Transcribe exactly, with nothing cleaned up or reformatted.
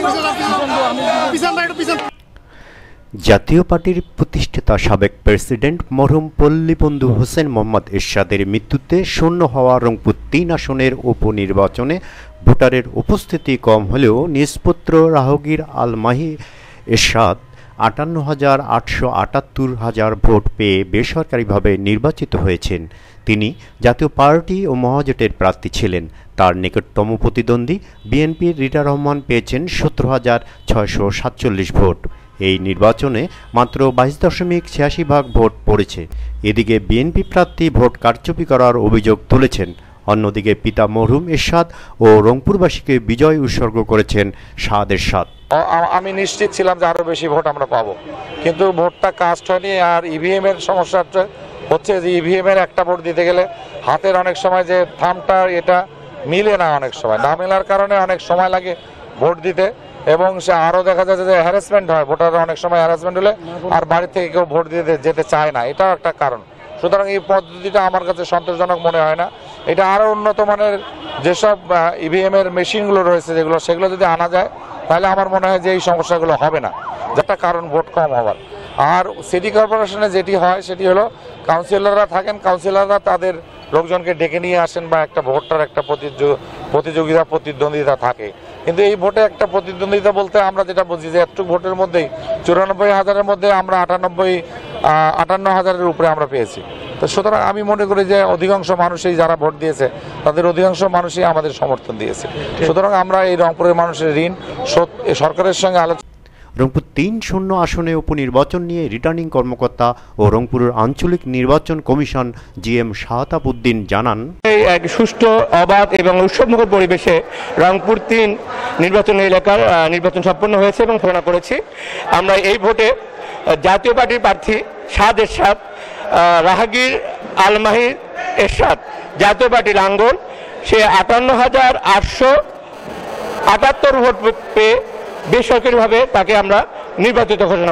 জাতীয় পার্টির প্রতিষ্ঠাতা সাবেক প্রেসিডেন্ট মরহুম পল্লীবন্ধু হোসেন মোহাম্মদ এরশাদের মৃত্যুতে শূন্য হওয়া রংপুর তিন আসনের উপনির্বাচনে ভোটারের উপস্থিতি কম হলেও নিষ্পত্র রাহগীর আল মাহি এরশাদ আটান্ন হাজার আটশো আটাত্তর হাজার ভোট পেয়ে বেসরকারিভাবে নির্বাচিত হয়েছেন। তিনি জাতীয় পার্টি ও মহাজোটের প্রার্থী ছিলেন। তার নিকটতম প্রতিদ্বন্দ্বী বিএনপির রিটা রহমান পেয়েছেন সত্তর হাজার ছয়শো সাতচল্লিশ ভোট। এই নির্বাচনে মাত্র বাইশ দশমিক ছিয়াশি ভাগ ভোট পড়েছে। এদিকে বিএনপি প্রার্থী ভোট কারচুপি করার অভিযোগ তুলেছেন। অন্যদিকে পিতা মরহুম এরশাদ ও রংপুরবাসীকে বিজয় উৎসর্গ করেছেন শাহাদ এরশাদ। আমি নিশ্চিত ছিলাম যে আরো বেশি ভোট আমরা পাবো, কিন্তু ভোটটা কাস্ট হয়নি। আর ইভিএম এর সমস্যা হচ্ছে যে ইভিএম এর একটা ভোট দিতে গেলে হাতের অনেক সময় যে থামটা এটা মিলে না, অনেক সময় না মেলার কারণে অনেক সময় লাগে ভোট দিতে, এবং সে আরো দেখা যাচ্ছে যে হ্যারাসমেন্ট হয়। ভোটাররা অনেক সময় হ্যারাসমেন্ট হলে আর বাড়ি থেকে কেউ ভোট দিতে যেতে চায় না, এটাও একটা কারণ। সুতরাং এই পদ্ধতিটা আমার কাছে সন্তোষজনক মনে হয় না। এটা আরো উন্নত মানের যেসব ইভিএম এর মেশিনগুলো রয়েছে যেগুলো, সেগুলো যদি আনা যায় তাহলে আমার মনে হয় যে এই সমস্যাগুলো হবে না, যেটা কারণ ভোট কম হওয়ার। আর সিটি কর্পোরেশনে যেটি হয় সেটি হলো কাউন্সিলররা থাকেন, কাউন্সিলররা তাদের লোকজনকে ডেকে নিয়ে আসেন বা একটা ভোটটার একটা প্রতিযোগিতা প্রতিদ্বন্দ্বিতা থাকে। কিন্তু এই ভোটে একটা প্রতিদ্বন্দ্বিতা বলতে আমরা যেটা বুঝি যে একটু ভোটের মধ্যেই চুরানব্বই হাজারের মধ্যে আমরা আটানব্বই আটান্ন হাজারের উপরে আমরা পেয়েছি। তো সুতরাং আমি মনে করি যে অধিকাংশ মানুষই যারা ভোট দিয়েছে তাদের অধিকাংশ মানুষই আমাদের সমর্থন দিয়েছে। সুতরাং আমরা এই রংপুরের মানুষের ঋণ সরকারের সঙ্গে আলোচনা। রংপুর তিন শূন্য আসনে উপনির্বাচন নিয়ে রিটার্নিং কর্মকর্তা ও রংপুরের আঞ্চলিক নির্বাচন কমিশন জি এম শাহাতাব উদ্দিন জানান, এক সুষ্ঠু অবাধ এবং উৎসবমুখর পরিবেশে রংপুর তিন নির্বাচন এলাকার নির্বাচন সম্পন্ন হয়েছে এবং ঘোষণা করেছি। আমরা এই ভোটে জাতীয় পার্টির প্রার্থী শাহাদ এরশাদ, রাহগীর আল মাহি এরশাদ জাতীয় পার্টির লাঙ্গল, সে আটান্ন হাজার আটশো আটাত্তর ভোট পেয়ে বেসরকারিভাবে তাকে আমরা নির্বাচিত ঘোষণা